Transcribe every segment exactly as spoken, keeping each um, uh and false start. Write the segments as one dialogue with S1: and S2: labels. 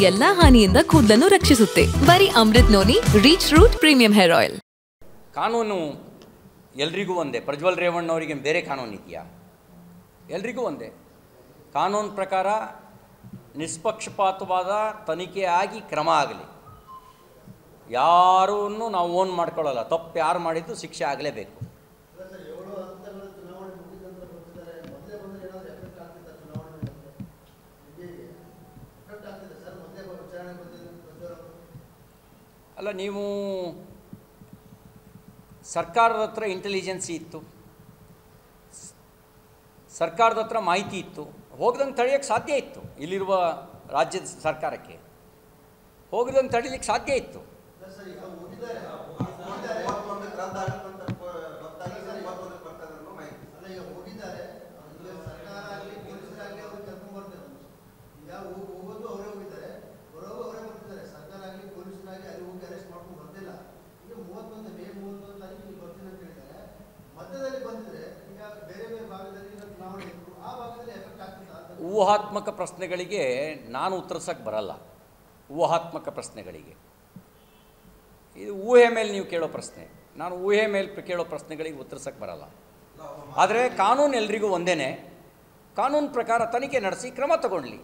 S1: ಎಲ್ಲಾ ಹಾನಿಯಿಂದ ಕೂದಲನ್ನು ರಕ್ಷಿಸುತ್ತೆ. ಬರೀ Amrut noni reach root premium hair oil.
S2: ಕಾನೂನು ಎಲ್ರಿಗೂ ಒಂದೇ. ಪ್ರಜ್ವಲ್ ರೇವಣ್ಣ ಅವರಿಗೆ ಬೇರೆ ಕಾನೂನು ಇದೆಯಾ? ಎಲ್ರಿಗೂ ಒಂದೇ ಕಾನೂನು ಪ್ರಕಾರ. ನಿಷ್ಪಕ್ಷಪಾತವಾದ ತನಿಖೆ ಆಗಿ ಕ್ರಮ ಆಗಲಿ. ಯಾರನ್ನು ನಾವು ಓನ್ ಮಾಡ್ಕೊಳ್ಳಲ್ಲ. ತಪ್ಪು ಯಾರು ಮಾಡಿದ್ದು ಶಿಕ್ಷೆ ಆಗಲೇಬೇಕು. ಅಲ್ಲ, ನೀವು ಸರ್ಕಾರದ ಹತ್ರ ಇಂಟೆಲಿಜೆನ್ಸಿ ಇತ್ತು, ಸರ್ಕಾರದ ಹತ್ರ ಮಾಹಿತಿ ಇತ್ತು, ಹೋಗ್ದಂಗೆ ತಡೆಯೋಕ್ಕೆ ಸಾಧ್ಯ ಇತ್ತು. ಇಲ್ಲಿರುವ ರಾಜ್ಯದ ಸರ್ಕಾರಕ್ಕೆ ಹೋಗ್ದಂಗೆ ತಡೀಲಿಕ್ಕೆ ಸಾಧ್ಯ ಇತ್ತು. ಊಹಾತ್ಮಕ ಪ್ರಶ್ನೆಗಳಿಗೆ ನಾನು ಉತ್ತರಿಸೋಕ್ಕೆ ಬರಲ್ಲ. ಊಹಾತ್ಮಕ ಪ್ರಶ್ನೆಗಳಿಗೆ ಇದು ಊಹೆ ಮೇಲೆ ನೀವು ಕೇಳೋ ಪ್ರಶ್ನೆ. ನಾನು ಊಹೆ ಮೇಲೆ ಕೇಳೋ ಪ್ರಶ್ನೆಗಳಿಗೆ ಉತ್ತರಿಸೋಕ್ಕೆ ಬರಲ್ಲ. ಆದರೆ ಕಾನೂನು ಎಲ್ರಿಗೂ ಒಂದೇ. ಕಾನೂನು ಪ್ರಕಾರ ತನಿಖೆ ನಡೆಸಿ ಕ್ರಮ ತಗೊಳ್ಳಿ.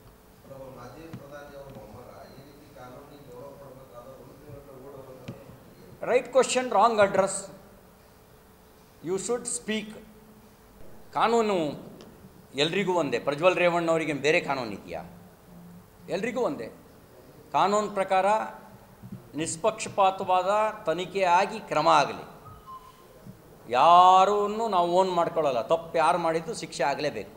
S2: Right question, wrong address. You should speak. ಕಾನೂನು ಎಲ್ರಿಗೂ ಒಂದೇ. ಪ್ರಜ್ವಲ್ ರೇವಣ್ಣ ಅವರಿಗೆ ಬೇರೆ ಕಾನೂನು ಇದೆಯಾ? ಎಲ್ರಿಗೂ ಒಂದೇ ಕಾನೂನು ಪ್ರಕಾರ. ನಿಷ್ಪಕ್ಷಪಾತವಾದ ತನಿಖೆ ಆಗಿ ಕ್ರಮ ಆಗಲಿ. ಯಾರನ್ನು ನಾವು ಓನ್ ಮಾಡ್ಕೊಳ್ಳಲ್ಲ. ತಪ್ಪು ಯಾರು ಮಾಡಿದ್ದು ಶಿಕ್ಷೆ ಆಗಲೇಬೇಕು.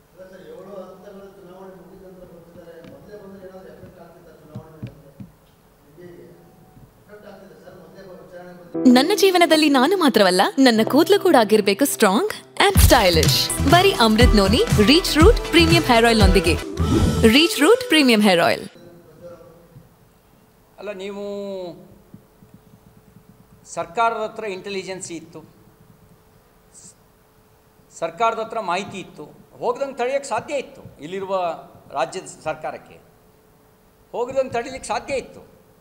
S1: ನನ್ನ ಜೀವನದಲ್ಲಿ ನಾನು ಮಾತ್ರವಲ್ಲ, ನನ್ನ ಕೂದಲು ಕೂಡ ಆಗಿರ್ಬೇಕು ಸ್ಟ್ರಾಂಗ್ ಅಂಡ್ ಸ್ಟೈಲಿಶ್. ಬರೀ Amrut noni reach root premium hair oil ನೊಂದಿಗೆ. Reach root premium hair oil.
S2: ಅಲ್ಲ, ನೀವು ಸರ್ಕಾರದ ಹತ್ರ ಇಂಟೆಲಿಜೆನ್ಸಿ ಇತ್ತು, ಸರ್ಕಾರದ ಹತ್ರ ಮಾಹಿತಿ ಇತ್ತು, ಹೋಗ್ದಂಗೆ ತಡೆಯೋಕ್ಕೆ ಸಾಧ್ಯ ಇತ್ತು. ಇಲ್ಲಿರುವ ರಾಜ್ಯದ ಸರ್ಕಾರಕ್ಕೆ ಹೋಗ್ದಂಗೆ ತಡೀಲಿಕ್ಕೆ ಸಾಧ್ಯ ಇತ್ತು.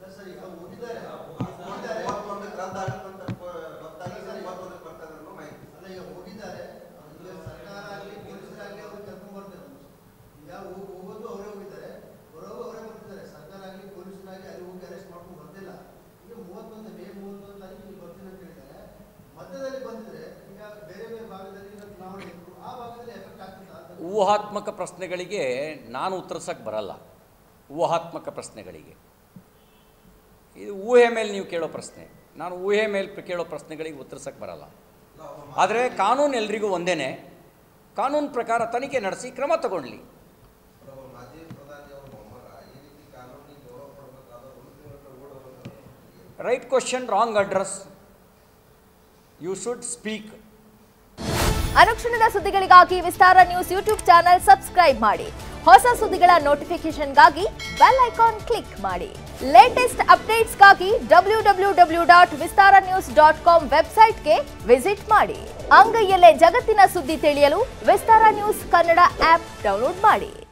S2: ಊಹಾತ್ಮಕ ಪ್ರಶ್ನೆಗಳಿಗೆ ನಾನು ಉತ್ತರಿಸೋಕ್ಕೆ ಬರಲ್ಲ. ಊಹಾತ್ಮಕ ಪ್ರಶ್ನೆಗಳಿಗೆ ಇದು ಊಹೆ ಮೇಲೆ ನೀವು ಕೇಳೋ ಪ್ರಶ್ನೆ. ನಾನು ಊಹೆ ಮೇಲೆ ಕೇಳೋ ಪ್ರಶ್ನೆಗಳಿಗೆ ಉತ್ತರಿಸೋಕ್ಕೆ ಬರಲ್ಲ. ಆದರೆ ಕಾನೂನು ಎಲ್ರಿಗೂ ಒಂದೇ. ಕಾನೂನು ಪ್ರಕಾರ ತನಿಖೆ ನಡೆಸಿ ಕ್ರಮ ತಗೊಳ್ಳಿ. Right question, wrong address. You should speak.
S3: ಅನುಕ್ಷಣದ ಸುದ್ದಿಗಳಿಗಾಗಿ Vistara news YouTube channel subscribe ಮಾಡಿ. ಹೊಸ ಸುದ್ದಿಗಳ ನೋಟಿಫಿಕೇಶನ್ಗಾಗಿ ಬೆಲ್ ಐಕಾನ್ ಕ್ಲಿಕ್ ಮಾಡಿ. ಲೇಟೆಸ್ಟ್ ಅಪ್ಡೇಟ್ಸ್ಗಾಗಿ W W W dot Vistara news dot com ವೆಬ್ಸೈಟ್ಗೆ ವಿಸಿಟ್ ಮಾಡಿ. ಅಂಗೈಯಲ್ಲೇ ಜಗತ್ತಿನ ಸುದ್ದಿ ತಿಳಿಯಲು Vistara news Kannada app download ಮಾಡಿ.